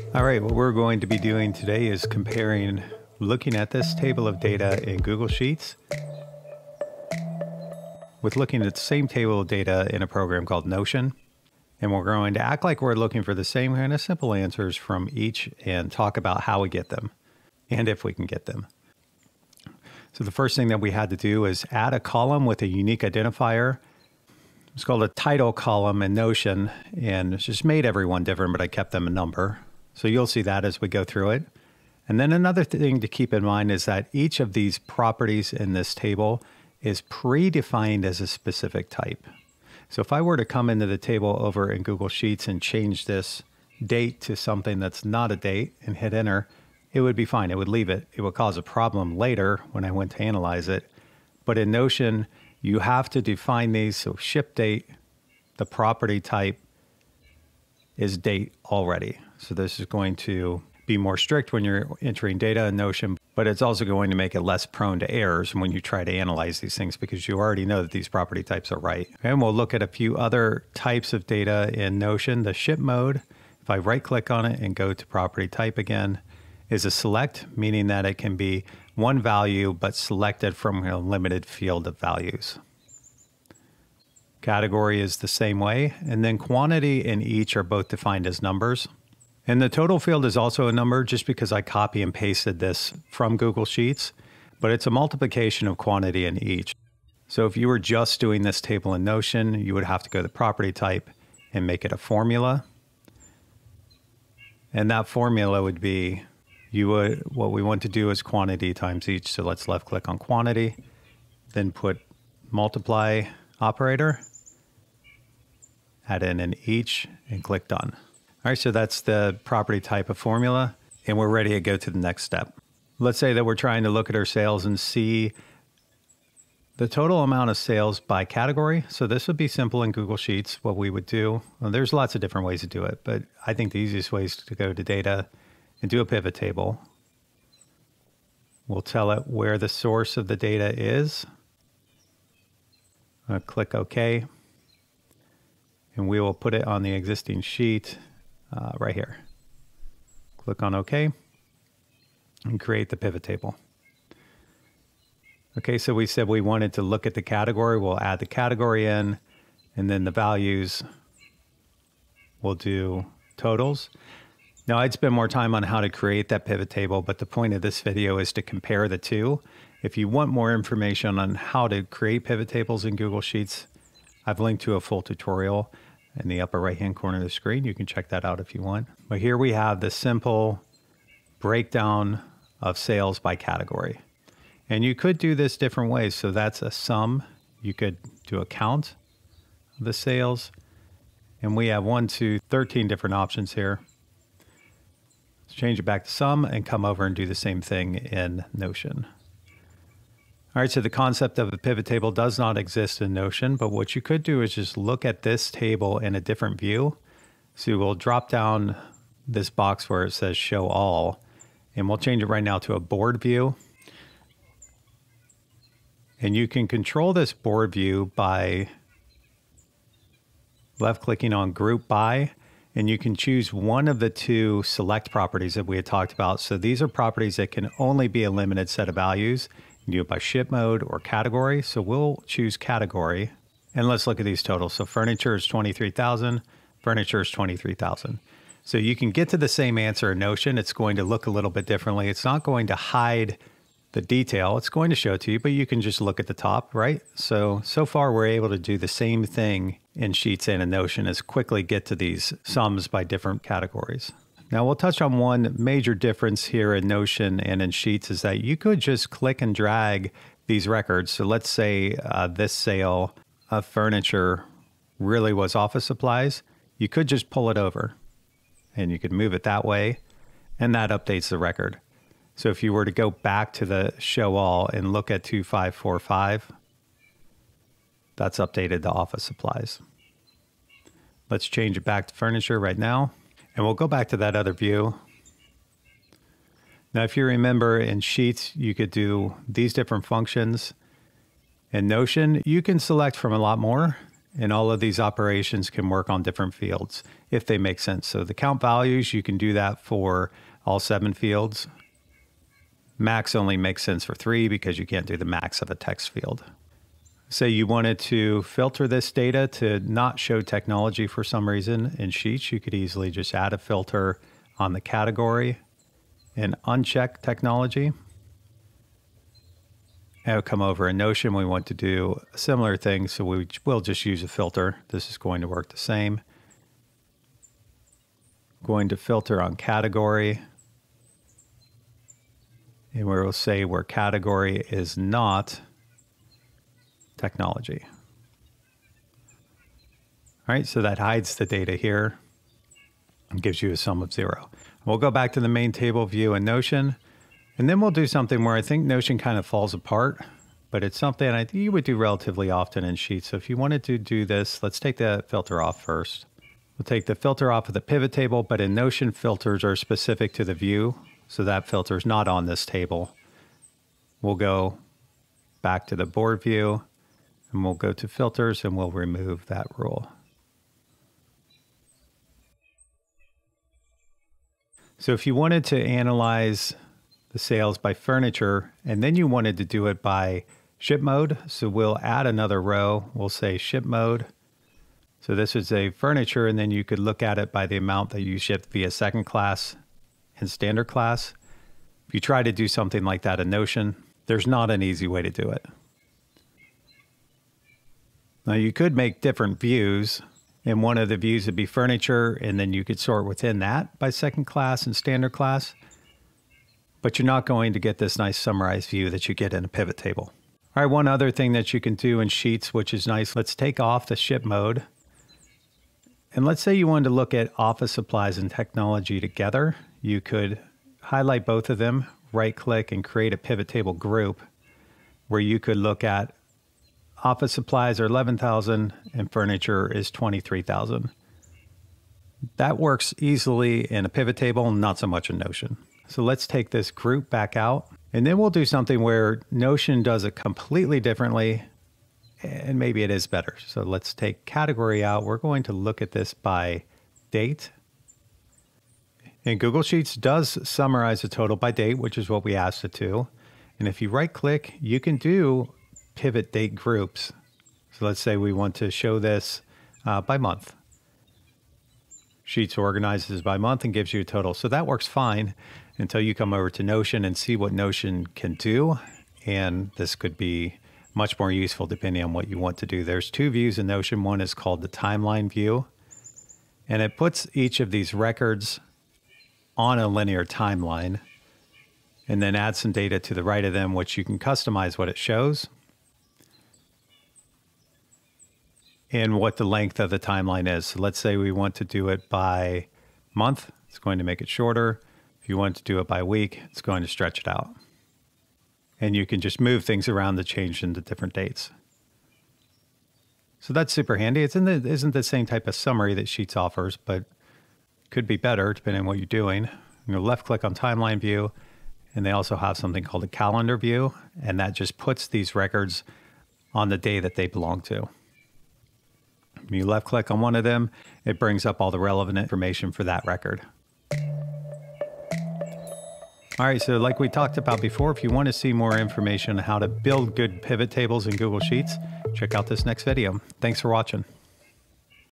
All right, what we're going to be doing today is looking at this table of data in Google Sheets with looking at the same table of data in a program called Notion. And we're going to act like we're looking for the same kind of simple answers from each and talk about how we get them and if we can get them. So the first thing that we had to do is add a column with a unique identifier. It's called a title column in Notion, and it's just made everyone different, but I kept them a number. So you'll see that as we go through it. And then another thing to keep in mind is that each of these properties in this table is predefined as a specific type. So if I were to come into the table over in Google Sheets and change this date to something that's not a date and hit enter, it would be fine. It would leave it. It would cause a problem later when I went to analyze it. But in Notion, you have to define these. So ship date, the property type is date already. So this is going to be more strict when you're entering data in Notion, but it's also going to make it less prone to errors when you try to analyze these things because you already know that these property types are right. And we'll look at a few other types of data in Notion. The ship mode, if I right click on it and go to property type again, is a select, meaning that it can be one value, but selected from a limited field of values. Category is the same way. And then quantity and each are both defined as numbers. And the total field is also a number just because I copy and pasted this from Google Sheets, but it's a multiplication of quantity and each. So if you were just doing this table in Notion, you would have to go to property type and make it a formula. And that formula would be, what we want to do is quantity times each. So let's left click on quantity, then put multiply operator, add in an each and click done. All right, so that's the property type of formula, and we're ready to go to the next step. Let's say that we're trying to look at our sales and see the total amount of sales by category. So this would be simple in Google Sheets, what we would do. Well, there's lots of different ways to do it, but I think the easiest way is to go to data and do a pivot table. We'll tell it where the source of the data is. I'll click OK, and we will put it on the existing sheet. Right here. Click on OK and create the pivot table. Okay, so we said we wanted to look at the category. We'll add the category in, and then the values, we'll do totals. Now, I'd spend more time on how to create that pivot table, but the point of this video is to compare the two. If you want more information on how to create pivot tables in Google Sheets, I've linked to a full tutorial in the upper right-hand corner of the screen. You can check that out if you want. But here we have the simple breakdown of sales by category. And you could do this different ways. So that's a sum. You could do a count of the sales. And we have 13 different options here. Let's change it back to sum and come over and do the same thing in Notion. All right, so the concept of a pivot table does not exist in Notion, but what you could do is just look at this table in a different view. So we'll drop down this box where it says show all, and we'll change it right now to a board view. And you can control this board view by left clicking on group by, and you can choose one of the two select properties that we had talked about. So these are properties that can only be a limited set of values. You can do it by ship mode or category. So we'll choose category, and let's look at these totals. So furniture is 23,000, furniture is 23,000. So you can get to the same answer in Notion. It's going to look a little bit differently. It's not going to hide the detail. It's going to show it to you, but you can just look at the top, right? So far we're able to do the same thing in Sheets and in Notion as quickly get to these sums by different categories. Now we'll touch on one major difference here in Notion and in Sheets is that you could just click and drag these records. So let's say this sale of furniture really was office supplies. You could just pull it over and you could move it that way, and that updates the record. So if you were to go back to the show all and look at 2545, that's updated to office supplies. Let's change it back to furniture right now. And we'll go back to that other view. Now, if you remember in Sheets, you could do these different functions. In Notion, you can select from a lot more. And all of these operations can work on different fields if they make sense. So the count values, you can do that for all 7 fields. Max only makes sense for 3 because you can't do the max of a text field. Say you wanted to filter this data to not show technology for some reason in Sheets, you could easily just add a filter on the category and uncheck technology. And it'll come over in Notion. We want to do a similar thing, so we will just use a filter. This is going to work the same. Going to filter on category. And we'll say where category is not technology. All right, so that hides the data here and gives you a sum of 0. We'll go back to the main table view in Notion, and then we'll do something where I think Notion kind of falls apart, but it's something I think you would do relatively often in Sheets. So if you wanted to do this, let's take the filter off first. We'll take the filter off of the pivot table, but in Notion, filters are specific to the view. So that filter is not on this table. We'll go back to the board view and we'll go to filters and we'll remove that rule. So if you wanted to analyze the sales by furniture and then you wanted to do it by ship mode, so we'll add another row. We'll say ship mode. So this is a furniture, and then you could look at it by the amount that you shipped via second class and standard class. If you try to do something like that in Notion, there's not an easy way to do it. Now you could make different views, and one of the views would be furniture, and then you could sort within that by second class and standard class, but you're not going to get this nice summarized view that you get in a pivot table. All right, one other thing that you can do in Sheets, which is nice, let's take off the ship mode. And let's say you wanted to look at office supplies and technology together. You could highlight both of them, right click and create a pivot table group where you could look at office supplies are 11,000 and furniture is 23,000. That works easily in a pivot table, not so much in Notion. So let's take this group back out, and then we'll do something where Notion does it completely differently, and maybe it is better. So let's take category out. We're going to look at this by date. And Google Sheets does summarize the total by date, which is what we asked it to. And if you right click, you can do pivot date groups. So let's say we want to show this by month. Sheets organizes by month and gives you a total. So that works fine until you come over to Notion and see what Notion can do. And this could be much more useful depending on what you want to do. There's 2 views in Notion. One is called the timeline view, and it puts each of these records on a linear timeline and then adds some data to the right of them, which you can customize what it shows and what the length of the timeline is. So let's say we want to do it by month. It's going to make it shorter. If you want to do it by week, it's going to stretch it out. And you can just move things around to change into different dates. So that's super handy. It isn't the same type of summary that Sheets offers, but could be better depending on what you're doing. You left click on timeline view, and they also have something called a calendar view, and that just puts these records on the day that they belong to. When you left click on one of them, it brings up all the relevant information for that record. All right, so like we talked about before, if you want to see more information on how to build good pivot tables in Google Sheets, check out this next video. Thanks for watching.